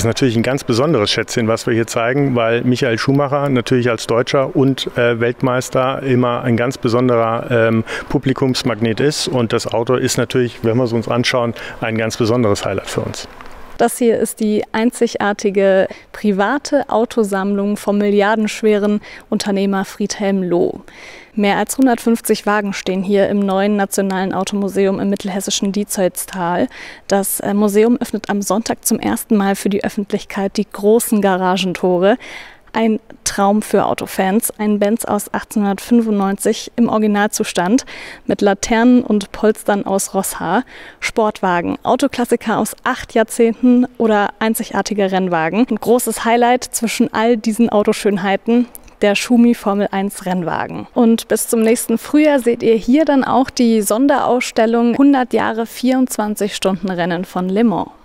ist natürlich ein ganz besonderes Schätzchen, was wir hier zeigen, weil Michael Schumacher natürlich als Deutscher und Weltmeister immer ein ganz besonderer Publikumsmagnet ist. Und das Auto ist natürlich, wenn wir es uns anschauen, ein ganz besonderes Highlight für uns. Das hier ist die einzigartige private Autosammlung vom milliardenschweren Unternehmer Friedhelm Loh. Mehr als 150 Wagen stehen hier im neuen Nationalen Automuseum im mittelhessischen Dietzollstal. Das Museum öffnet am Sonntag zum ersten Mal für die Öffentlichkeit die großen Garagentore. Ein Traum für Autofans, ein Benz aus 1895 im Originalzustand mit Laternen und Polstern aus Rosshaar, Sportwagen, Autoklassiker aus 8 Jahrzehnten oder einzigartige Rennwagen. Ein großes Highlight zwischen all diesen Autoschönheiten: der Schumi Formel 1 Rennwagen. Und bis zum nächsten Frühjahr seht ihr hier dann auch die Sonderausstellung 100 Jahre 24-Stunden-Rennen von Le Mans.